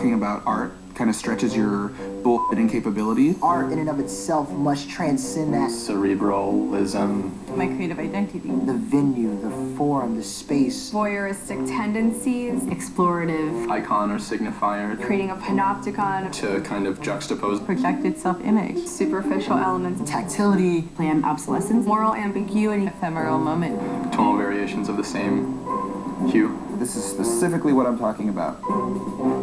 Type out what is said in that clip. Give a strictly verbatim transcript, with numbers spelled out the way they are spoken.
talking about art kind of stretches your bullshitting capability. Art in and of itself must transcend that. Cerebralism. My creative identity. The venue, the forum, the space. Voyeuristic tendencies. Explorative. Icon or signifier. Creating a panopticon. To kind of juxtapose. Projected self-image. Superficial elements. Tactility. Planned obsolescence. Moral ambiguity. Ephemeral moment. Tonal variations of the same hue. This is specifically what I'm talking about.